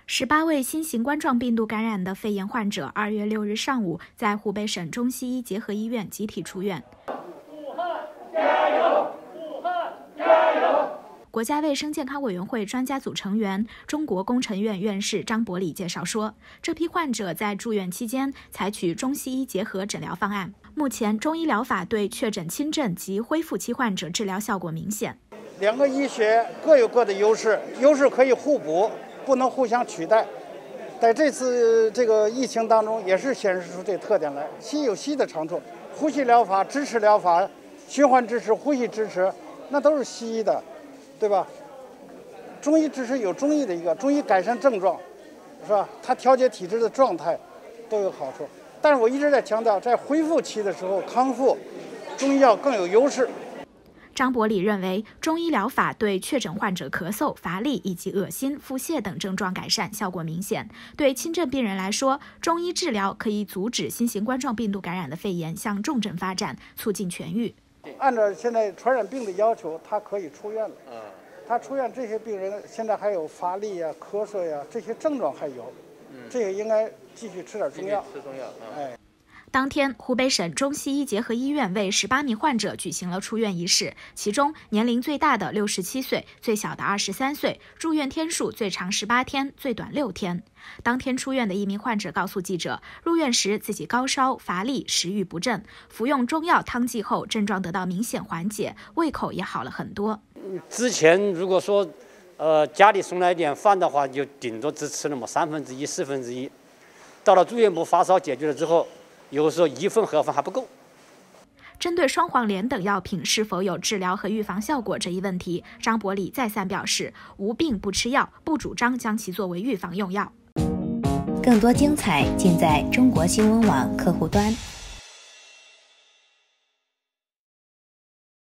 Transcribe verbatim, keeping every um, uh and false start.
十八位新型冠状病毒感染的肺炎患者，二月六日上午在湖北省中西医结合医院集体出院。 武汉加油！武汉加油！ 国家卫生健康委员会专家组成员、中国工程院院士张伯礼介绍说，这批患者在住院期间采取中西医结合诊疗方案。目前，中医疗法对确诊轻症及恢复期患者治疗效果明显。 两个医学各有各的优势，优势可以互补，不能互相取代。在这次这个疫情当中，也是显示出这特点来。西有西的长处，呼吸疗法、支持疗法、循环支持、呼吸支持，那都是西医的，对吧？中医支持有中医的一个，中医改善症状，是吧？它调节体质的状态都有好处。但是我一直在强调，在恢复期的时候康复，中医药更有优势。 张伯礼认为，中医疗法对确诊患者咳嗽、乏力以及恶心、腹泻等症状改善效果明显。对轻症病人来说，中医治疗可以阻止新型冠状病毒感染的肺炎向重症发展，促进痊愈。 按照现在传染病的要求，他可以出院了。他出院，这些病人现在还有乏力呀、咳嗽呀，这些症状还有，这个应该继续吃点中药。 吃中药， 哎。 当天，湖北省中西医结合医院为十八名患者举行了出院仪式，其中年龄最大的六十七岁，最小的二十三岁，住院天数最长十八天，最短六天。当天出院的一名患者告诉记者，入院时自己高烧、乏力、食欲不振，服用中药汤剂后，症状得到明显缓解，胃口也好了很多。 之前如果说，呃，家里送来一点饭的话，就顶多只吃那么三分之一、四分之一。到了住院部发烧解决了之后，有时候一份盒饭还不够。 针对双黄连等药品是否有治疗和预防效果这一问题，张伯礼再三表示，无病不吃药，不主张将其作为预防用药。 更多精彩尽在中国新闻网客户端。